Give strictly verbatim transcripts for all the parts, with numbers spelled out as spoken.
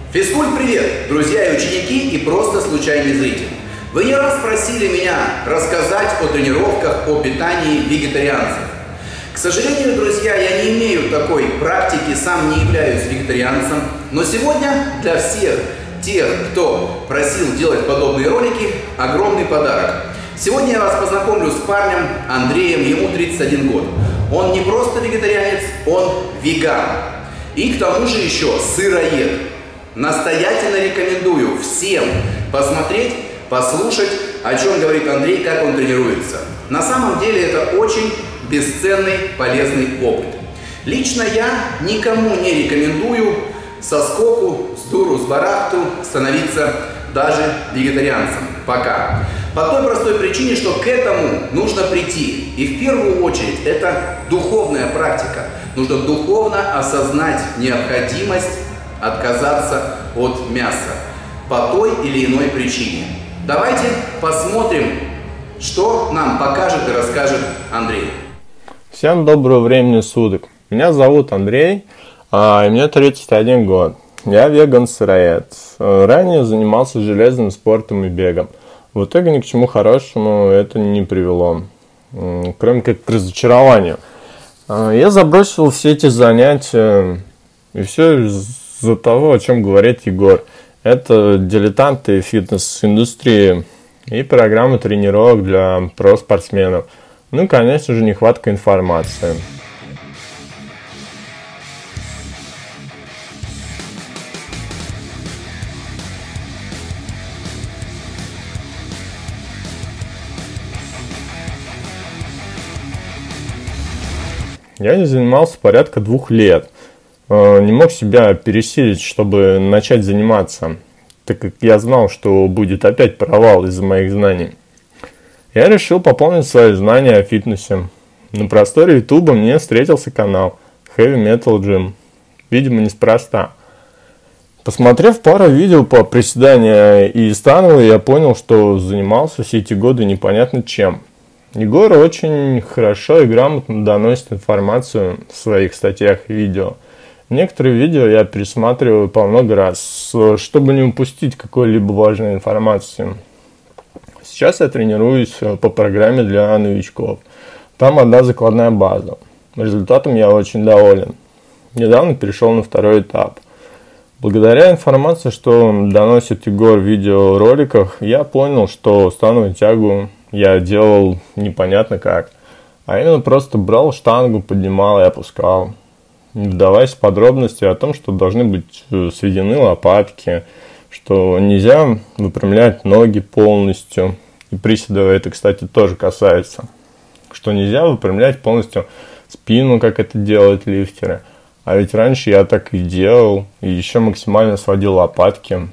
Физкульт, привет, друзья и ученики, и просто случайный зритель. Вы не раз просили меня рассказать о тренировках, о питании вегетарианцев. К сожалению, друзья, я не имею такой практики, сам не являюсь вегетарианцем, но сегодня для всех тех, кто просил делать подобные ролики, огромный подарок. Сегодня я вас познакомлю с парнем Андреем, ему тридцать один год. Он не просто вегетарианец, он веган. И к тому же еще сыроед. Настоятельно рекомендую всем посмотреть, послушать, о чем говорит Андрей, как он тренируется. На самом деле это очень бесценный, полезный опыт. Лично я никому не рекомендую со скоку, с дуру, с барахту становиться даже вегетарианцем. Пока. По той простой причине, что к этому нужно прийти. И в первую очередь это духовная практика. Нужно духовно осознать необходимость отказаться от мяса по той или иной причине. Давайте посмотрим, что нам покажет и расскажет Андрей. Всем доброго времени суток. Меня зовут Андрей, а, и мне тридцать один год. Я веган-сыроед. Ранее занимался железным спортом и бегом. В итоге ни к чему хорошему это не привело, кроме как к разочарованию. Я забросил все эти занятия, и все из-за того, о чем говорит Егор. Это дилетанты фитнес-индустрии и программы тренировок для про-спортсменов. Ну и, конечно же, нехватка информации. Я не занимался порядка двух лет. Не мог себя пересилить, чтобы начать заниматься, так как я знал, что будет опять провал из-за моих знаний. Я решил пополнить свои знания о фитнесе. На просторе ютуба мне встретился канал Heavy Metal Gym. Видимо, неспроста. Посмотрев пару видео по приседанию и становой, я понял, что занимался все эти годы непонятно чем. Егор очень хорошо и грамотно доносит информацию в своих статьях и видео. Некоторые видео я пересматриваю по много раз, чтобы не упустить какой-либо важной информации. Сейчас я тренируюсь по программе для новичков. Там одна закладная база. Результатом я очень доволен. Недавно перешел на второй этап. Благодаря информации, что доносит Егор в видеороликах, я понял, что становую тягу я делал непонятно как. А именно просто брал штангу, поднимал и опускал. Не вдаваясь в подробности о том, что должны быть сведены лопатки, что нельзя выпрямлять ноги полностью. И приседа это, кстати, тоже касается. Что нельзя выпрямлять полностью спину, как это делают лифтеры. А ведь раньше я так и делал, и еще максимально сводил лопатки.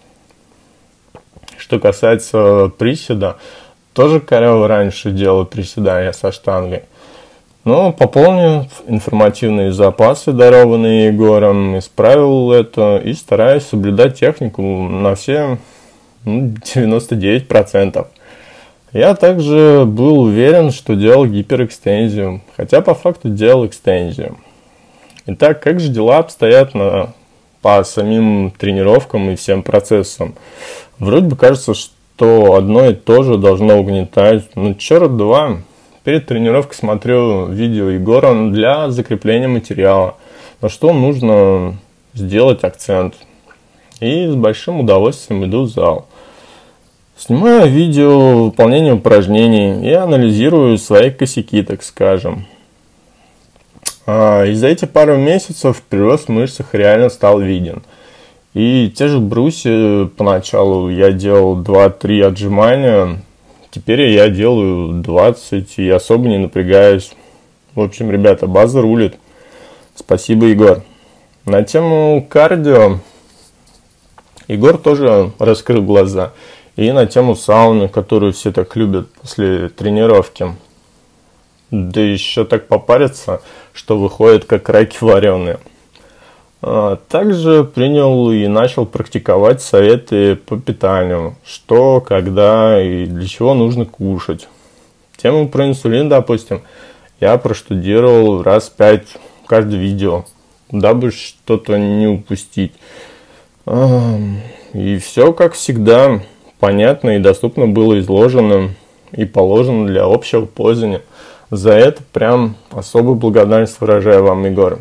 Что касается приседа, тоже коряво раньше делал приседания со штангой. Но пополнив информативные запасы, дарованные Егором, исправил это и стараюсь соблюдать технику на все ну, девяносто девять процентов. Я также был уверен, что делал гиперэкстензию, хотя по факту делал экстензию. Итак, как же дела обстоят на, по самим тренировкам и всем процессам? Вроде бы кажется, что одно и то же должно угнетать, ну черт два. Перед тренировкой смотрю видео Егора для закрепления материала, на что нужно сделать акцент. И с большим удовольствием иду в зал. Снимаю видео выполнения упражнений и анализирую свои косяки, так скажем. А, и за эти пару месяцев прирост в мышцах реально стал виден. И те же брусья поначалу я делал два-три отжимания. Теперь я делаю двадцать и особо не напрягаюсь. В общем, ребята, база рулит. Спасибо, Егор. На тему кардио Егор тоже раскрыл глаза. И на тему сауны, которую все так любят после тренировки. Да еще так попариться, что выходит как раки вареные. Также принял и начал практиковать советы по питанию, что, когда и для чего нужно кушать. Тему про инсулин, допустим, я проштудировал раз пять каждое видео, дабы что-то не упустить. И все, как всегда, понятно и доступно было изложено и положено для общего пользования. За это прям особую благодарность выражаю вам, Егор.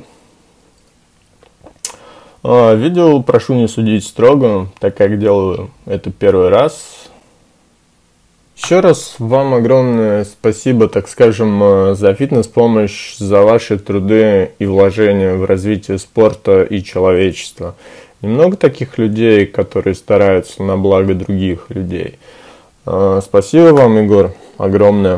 Видео прошу не судить строго, так как делаю это первый раз. Еще раз вам огромное спасибо, так скажем, за фитнес-помощь, за ваши труды и вложения в развитие спорта и человечества. Немного таких людей, которые стараются на благо других людей. Спасибо вам, Егор, огромное.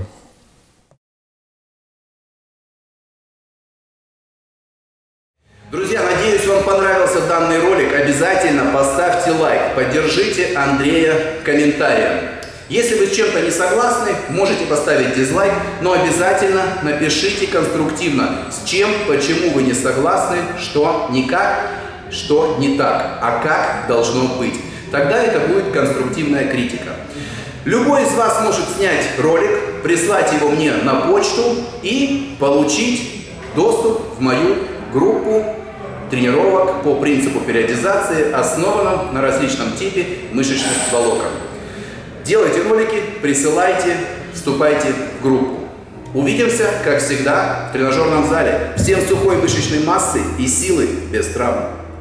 Друзья, надеюсь, вам понравился данный ролик. Обязательно поставьте лайк, поддержите Андрея комментарием. Если вы с чем-то не согласны, можете поставить дизлайк, но обязательно напишите конструктивно, с чем, почему вы не согласны, что не как, что не так, а как должно быть. Тогда это будет конструктивная критика. Любой из вас может снять ролик, прислать его мне на почту и получить доступ в мою группу тренировок по принципу периодизации, основанном на различном типе мышечных волокон. Делайте ролики, присылайте, вступайте в группу. Увидимся, как всегда, в тренажерном зале. Всем сухой мышечной массы и силы без травм.